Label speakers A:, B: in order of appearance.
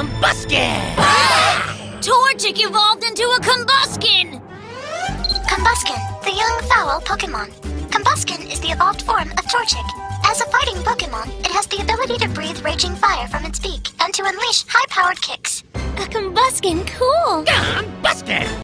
A: Combusken!
B: Torchic evolved into a Combusken!
C: Combusken, the young foul Pokemon. Combusken is the evolved form of Torchic. As a fighting Pokemon, it has the ability to breathe raging fire from its beak and to unleash high-powered kicks.
B: A Combusken, cool!
A: Combusken!